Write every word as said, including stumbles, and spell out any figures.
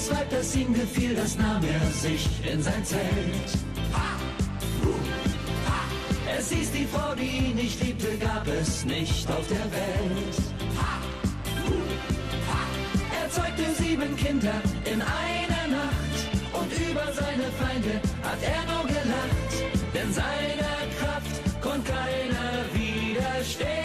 Jedes Weib, das ihm gefiel, das nahm er sich in sein Zelt. Ha! Uh! Ha! Es hieß, die Frau, die ihn nicht liebte, gab es nicht auf der Welt. Ha! Uh! Ha! Er zeugte sieben Kinder in einer Nacht und über seine Feinde hat er nur gelacht, denn seiner Kraft konnte keiner widerstehen.